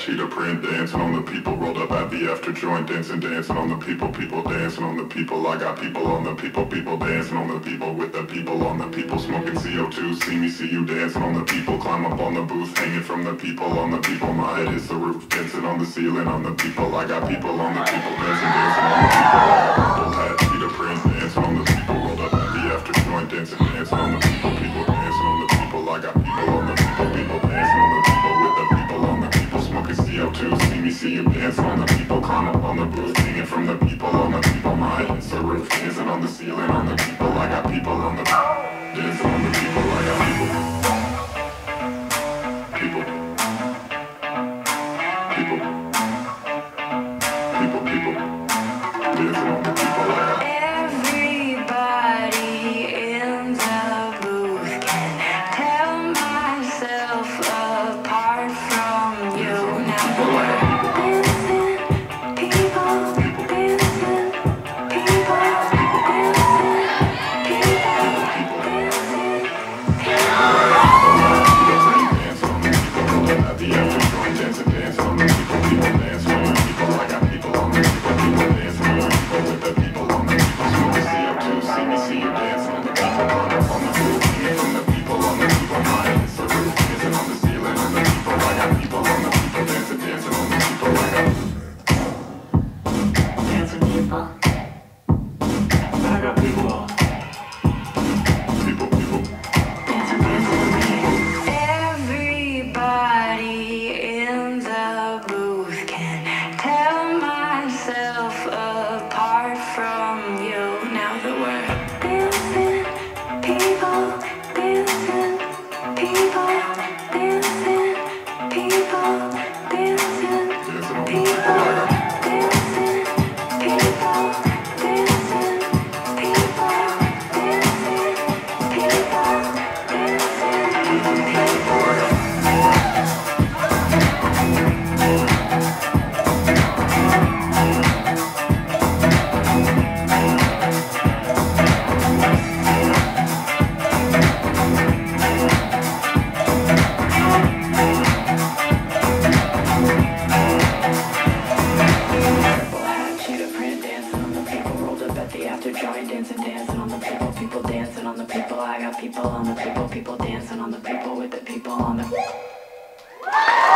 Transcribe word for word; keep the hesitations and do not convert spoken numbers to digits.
cheetah print, dancing on the people, rolled up at the after joint, dancing, dancing on the people, people dancing on the people. I got people on the people, people dancing on the people, with the people on the people, smoking C O two. See me, see you dancing on the people, climb up on the booth, hanging from the people on the people. My head is the roof, dancing on the ceiling on the people. I got people on the people, dancing, dancing on the people. I got purple hat, cheetah print, dancing on the people, rolled up at the after joint, dancing, dancing on the people, people dancing on the people. I got people on the people, people dancing on the people, with the people on the people, smoking C O two. See me, see you dancing on the people, climb up on the booth, hanging from the people on the people. My head is the roof, dancing on the ceiling on the people. I got people on the dancing on the people. I got people, people, people, people, people dancing on the people. I got everybody in the booth can tell myself apart from you. Now we're dancing, people, dancing, people, dancing, people, dancing, at the after joint, dancing, dancing on the people, people dancing on the people. I got people on the people, people dancing on the people, with the people on the people, smoking C O two. See me, see you dancing on the people, climb up on the roof, hanging from the people on the people. My head is the roof, dancing on the ceiling on the people. I got people on the people, dancing, dancing on the people. I got dancing people. I got people, people, people. Everybody in the booth can tell myself apart from you. Now that we're dancing, people, dancing, people, dancing, people, dancing, Dancing on the people, people. I got dancing, people, dancing, people, dancing, people, dancing, people. Dancing, dancing on the people, people dancing on the people. I got people on the people, people dancing on the people, with the people on the